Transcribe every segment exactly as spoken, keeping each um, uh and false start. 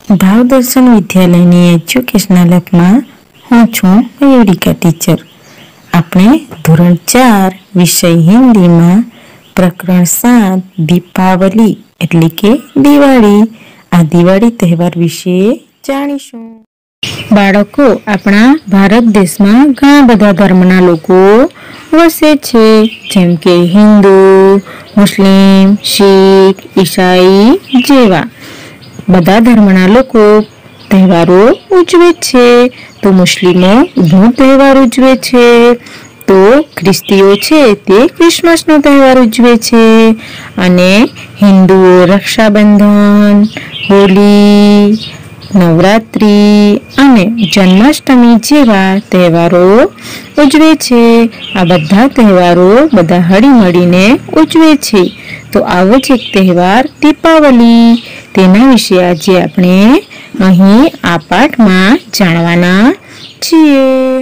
भाव दर्शन विद्यालयनी एज्युकेशनल एपमां हूँ छूं मयूरिका टीचर। આપણે ધોરણ ચાર વિષય હિન્દીમાં પ્રકરણ સાત દીપાવલી એટલે કે દિવાળી આ દિવાળી તહેવાર વિશે જાણીશું। બાળકો, આપણા ભારત દેશમાં ઘણા બધા ધર્મના લોકો વસે છે, જેમ કે હિન્દુ, મુસ્લિમ, શીખ, ઈસાઈ જેવા બધા ધર્મના લોકો તહેવારો ઉજવે છે। તો મુસ્લિમો ઈદનો તહેવાર ઉજવે છે, તો ખ્રિસ્તીઓ છે તે ક્રિસમસનો તહેવાર ઉજવે છે, અને હિન્દુઓ રક્ષાબંધન, હોલી, નવરાત્રી અને જન્માષ્ટમી જેવા તહેવારો ઉજવે છે। આ બધા તહેવારો બધા હળીમળીને ઉજવે છે। તો આવો જ એક તહેવાર દીપાવલી, તેના વિશે આજે આપણે અહીં આ પાઠમાં જાણવાના છીએ।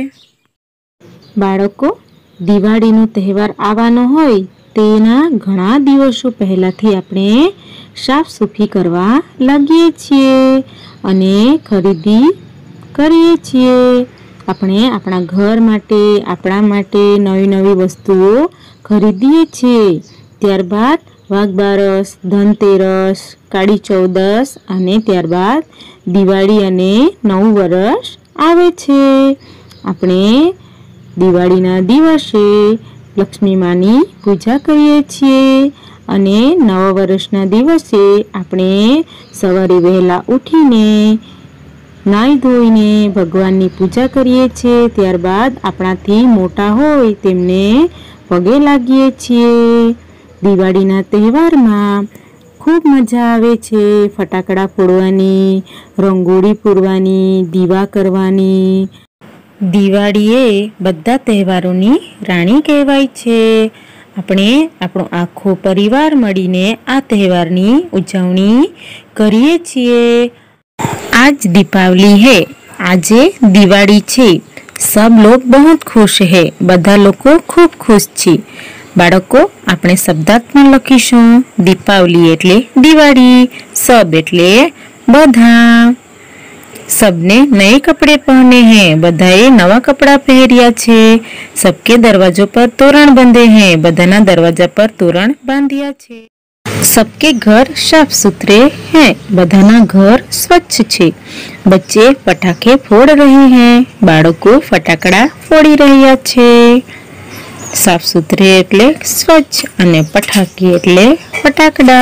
બાળકો, દિવાળીનો તહેવાર આવવાનો હોય તેના ઘણા દિવસો પહેલાથી આપણે સાફ સફાઈ કરવા લાગીએ છીએ અને ખરીદી કરીએ છીએ। આપણે આપણા ઘર માટે, આપણા માટે નવી નવી વસ્તુઓ ખરીદીએ છીએ। ત્યારબાદ વાઘ બારસ, ધનતેરસ, કાળી ચૌદસ અને ત્યારબાદ દિવાળી અને નવું વર્ષ આવે છે। આપણે દિવાળીના દિવસે લક્ષ્મી માની પૂજા કરીએ છીએ અને નવા વર્ષના દિવસે આપણે સવારે વહેલા ઉઠીને નાહી ધોઈને ભગવાનની પૂજા કરીએ છીએ। ત્યારબાદ આપણાથી મોટા હોય તેમને પગે લાગીએ છીએ। દિવાળીના તહેવારમાં ખૂબ મજા આવે છે, ફટાકડા ફોડવાની, રંગોળી પૂરવાની, દીવા કરવાની। દિવાળી એ બધા તહેવારોની રાણી કહેવાય છે। આપણે આપણો આખો પરિવાર મળીને આ તહેવારની ઉજવણી કરીએ છીએ। आज दीपावली है, आजे दिवाળી છે। सब लोग बहुत खुश है, બધા લોકો ખૂબ ખુશ છે। બાળકો, આપણે શબ્દાર્થમાં લખીશું દીપાવલી એટલે દિવાળી, सब એટલે બધા। सबने नए कपड़े पहने हैं, બધાએ નવા કપડાં પહેર્યા છે। सबके दरवाजों पर तोरण बंधे हैं, બધાના દરવાજા પર તોરણ બાંધ્યા છે। सबके घर साफ सुथरे हैं, બધાના ઘર સ્વચ્છ છે। बच्चे पटाखे फोड़ रहे हैं, બાળકો ફટાકડા ફોડી રહ્યા છે। સાફ સુથરે એટલે સ્વચ્છ અને પટાખી એટલે ફટાકડા।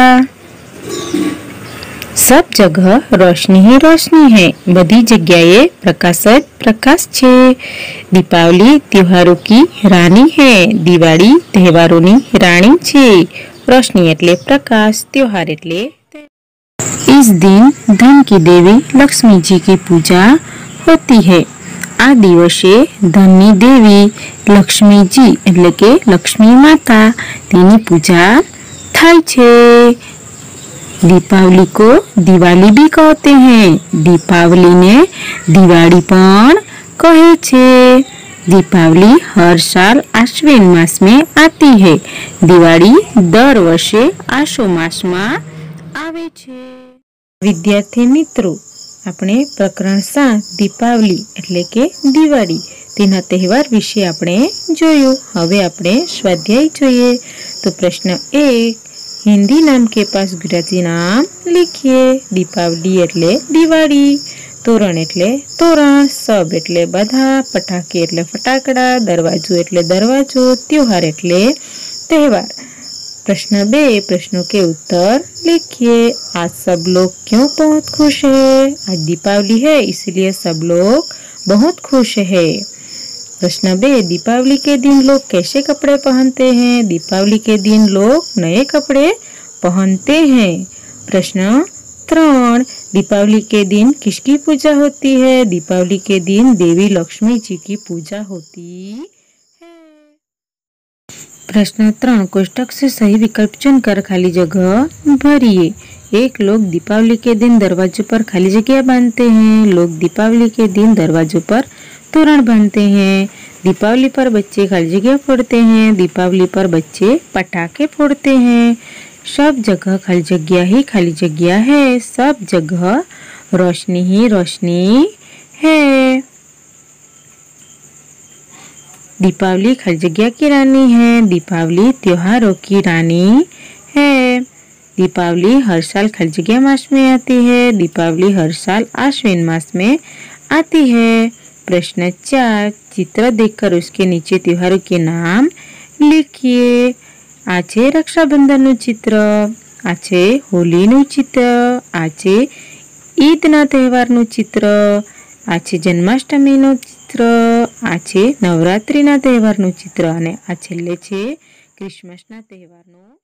सब जगह रोशनी ही रोशनी है, बधी जगह प्रकाश प्रकाश छे। दीपावली त्योहारों की रानी है, दिवाળી तहेवारोनी राणी छे। रोशनी एटले प्रकाश, त्योहार एटले। इस दिन धन की देवी लक्ष्मी जी की पूजा होती है। आ दिवसे धननी देवी लक्ष्मी जी एटले के लक्ष्मी माता तेनी पूजा थाय छे। दीपावली को दिवाली भी कहते हैं, दीपावली ने दिवाળી पण कहे छे। दीपावली हर साल आश्विन मास में आती है, दिवाળી दर वर्षे आशो मास में आवे छे। विद्यार्थी मित्रों, આપણે પ્રકરણ સાત દીપાવલી એટલે કે દિવાળી તેના તહેવાર વિશે આપણે જોયું। હવે આપણે સ્વાધ્યાય જોઈએ। તો પ્રશ્ન એક, हिंदी नाम के पास गुजराती नाम लिखिए। दीपावली एटले दिवाળી, तोरण एटले तोरण, सब एटले बधा, पटाखी एटले फटाकड़ा, दरवाजो एटले दरवाजो, त्योहार एटले तहेवार। प्रश्न बे, प्रश्नों के उत्तर लिखिए। आज सब लोग क्यों बहुत खुश है? आज दीपावली है इसलिए सब लोग बहुत खुश है। प्रश्न बे, दीपावली के दिन लोग कैसे कपड़े पहनते हैं? दीपावली के दिन लोग नए कपड़े पहनते हैं। प्रश्न त्रण, दीपावली के दिन किसकी पूजा होती है? दीपावली के दिन देवी लक्ष्मी जी की पूजा होती है। प्रश्न त्रण, कोष्टक से सही विकल्प चुनकर खाली जगह भरिए। एक, लोग दीपावली के दिन दरवाजों पर खाली जगह बांधते हैं। लोग दीपावली के दिन दरवाजों पर तोरण बांधते हैं। दीपावली पर बच्चे खाली जगह फोड़ते हैं। दीपावली पर बच्चे पटाखे फोड़ते हैं। सब जगह खाली जगह ही खाली जगह है। सब जगह रोशनी ही रोशनी है। दीपावली हर जगह की रानी है। दीपावली त्योहारों की रानी है। दीपावली हर साल हर जगह मास में आती है। दीपावली हर साल आश्विन मास में आती है। प्रश्न चार, चित्र देखकर उसके नीचे त्योहारों के नाम लिखिए। आ छे रक्षाबंधनનું चित्र, आ छे होलीનું चित्र, आ छे ईदના તહેવારનું चित्र, आ छे જન્માષ્ટમીનું चित्र, आ छे નવરાત્રિના તહેવારનું चित्र અને આ છેલ્લે છે ક્રિસમસના તહેવારનું